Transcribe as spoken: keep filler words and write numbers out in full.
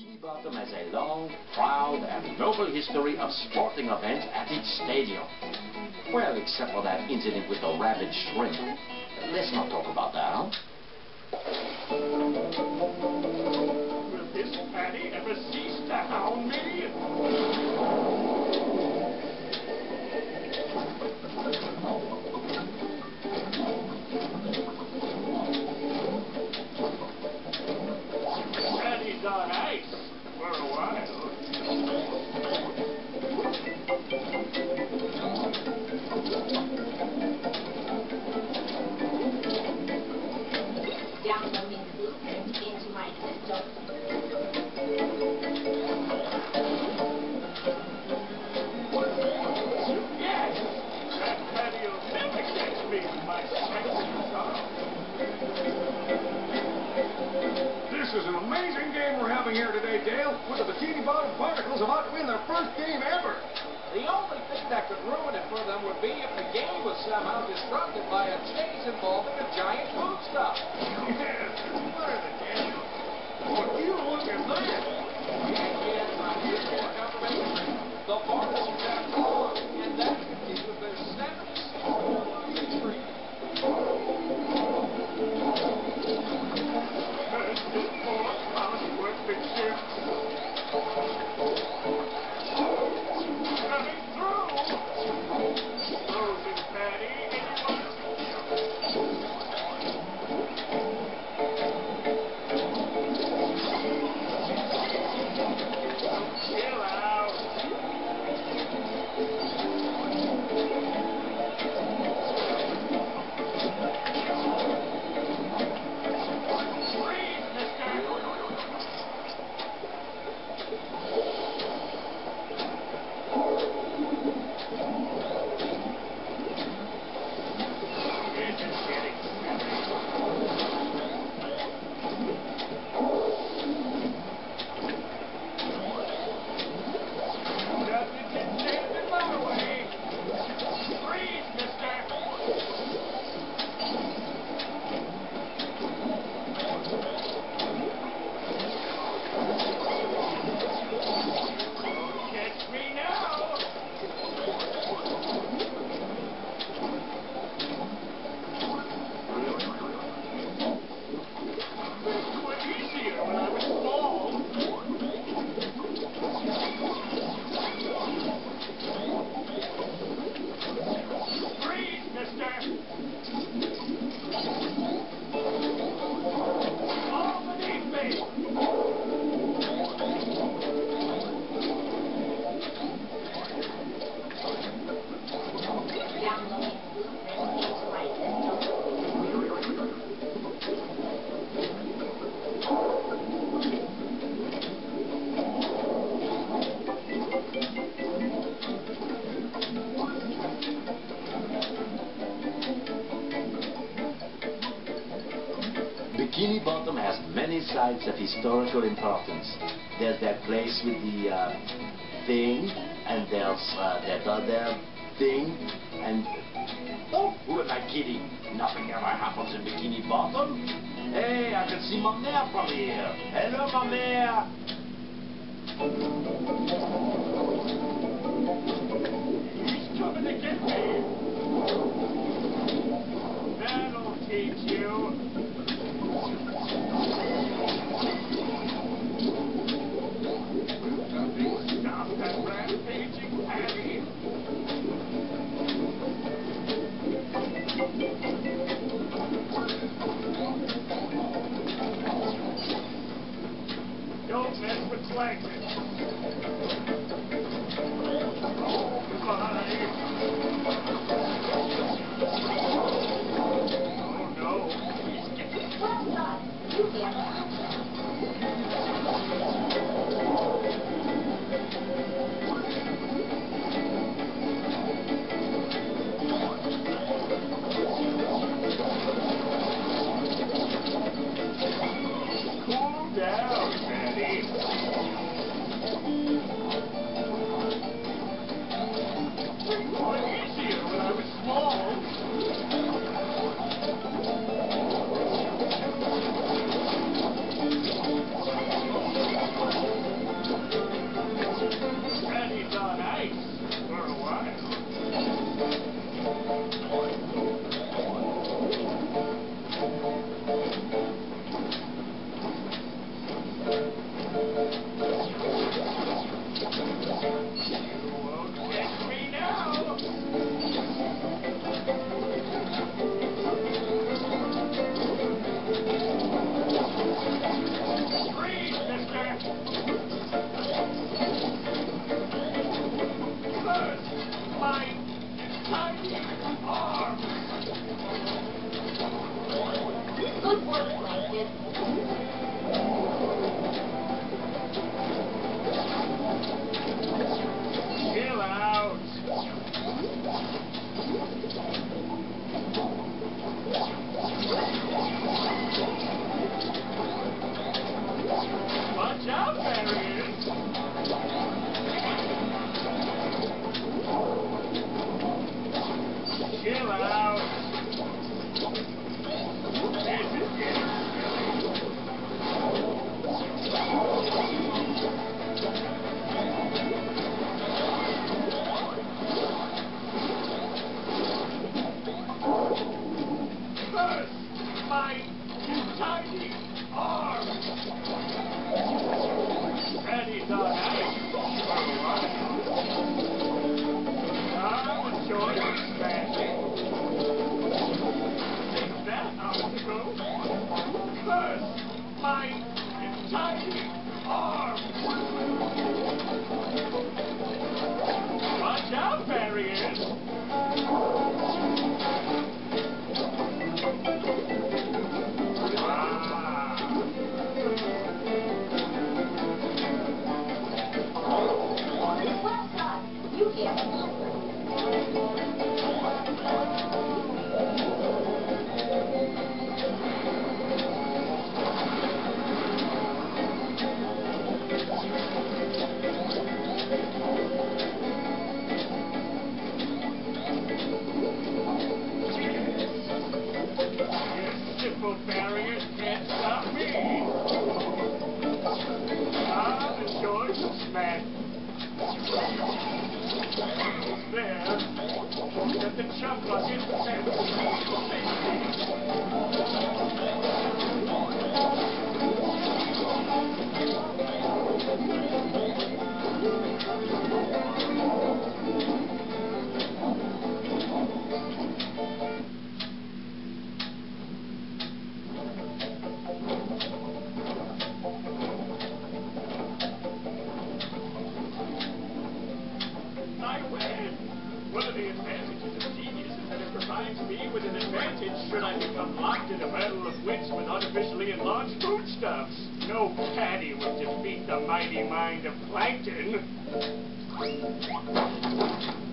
Bikini Bottom has a long, proud, and noble history of sporting events at its stadium. Well, except for that incident with the rabid shrimp. Let's not talk about that, huh? Will this Patty ever cease to hound me? Patty's on ice for a while. Downloading the blueprint into my system. Yes! That Patty'll never catch me with my sexy tongue. This is an amazing game we're having here today, Dale, with the Bikini Bottom Barnacles about to win their first game ever. The only thing that could ruin it for them would be if the game was somehow disrupted by a chase involving a giant food stuff. Yeah, what are the chances? Would you look at that? And yet, my dear government, the Barnacles have won, and that continues their seventy-six losing streak. First is four pounds worth of chips. Coming through! Frozen Patty, anyone? Chill out. Freeze, mister! You're just getting silly. Nothing can stand in my way. Freeze, mister! Don't catch me now! Things were easier when I was small. Freeze, mister! All beneath me! Downloading the blueprint into my system. Bikini Bottom has many sites of historical importance. There's that place with the uh, thing, and there's uh, that other thing, and oh, who am I kidding? Nothing ever happens in Bikini Bottom. Hey, I can see my mare from here. Hello, my mare. He's coming to get me! That'll teach you! Nothing stops that rampaging Patty! Don't mess with Plankton! Oh, my! Oh, no! He's getting Well done. You get it. cool down, Patty. Things were easier when I was small. Chill out. This is getting Curse my tiny arm. Ready to have for a while. Ah, the choice is magic. Take that, obstacle. Curse my tiny arm. Watch out, barriers. Well done. You can. Your simple barriers can't stop me. Ah, the choice is man. There, that the chump bucket I win! One of the advantages of genius is that it provides me with an advantage should I become locked in a battle of wits with artificially enlarged foodstuffs. No patty would defeat the mighty mind of Plankton.